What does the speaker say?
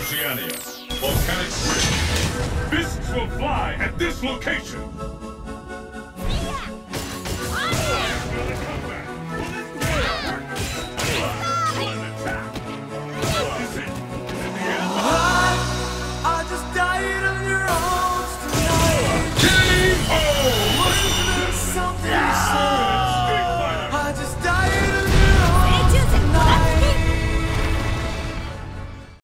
Oceania. Volcanic Ridge. Fists will fly at this location.